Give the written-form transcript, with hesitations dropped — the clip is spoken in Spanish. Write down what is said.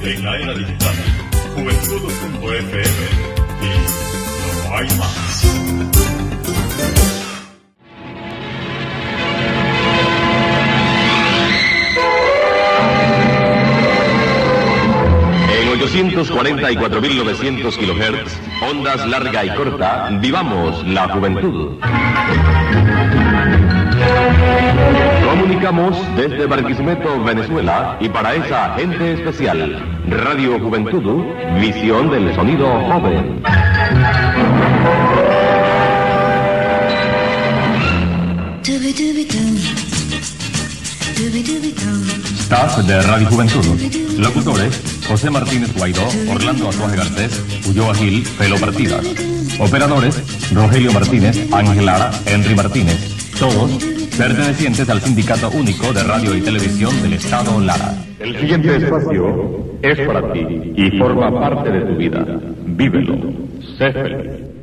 en la era digital. Juventud.fm y no hay más. En 844.900 kHz, ondas larga y corta, vivamos la juventud. Comunicamos desde Barquisimeto, Venezuela, y para esa gente especial, Radio Juventud, visión del sonido joven. Staff de Radio Juventud. Locutores: José Martínez Guaidó, Orlando Atuaje Garcés, Ulloa Gil, Pelo Partidas. Operadores: Rogelio Martínez, Ángel Lara, Henry Martínez. Todos pertenecientes al Sindicato Único de Radio y Televisión del Estado Lara. El siguiente espacio es para ti y forma parte de tu vida. Vívelo. Sé feliz.